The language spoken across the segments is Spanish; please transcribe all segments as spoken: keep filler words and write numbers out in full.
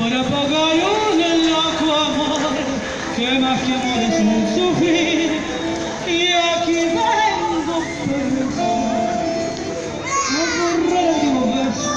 para pagar un loco amor, que más que amor es un sufrir, y aquí vengo preso, a borrar el antiguo beso,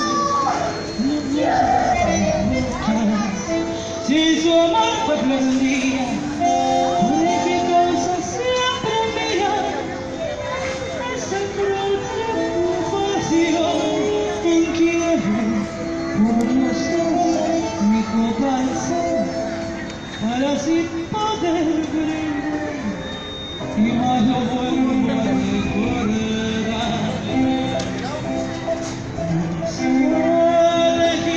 si su amor fue prendida, por qué causa siempre mía, es el próximo vacío en que por los dos mi copa alza, para así poder brindar y más lo vuelvo a recordar.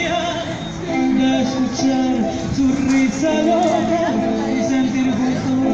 Nostalgia de escuchar su risa loca y sentir junto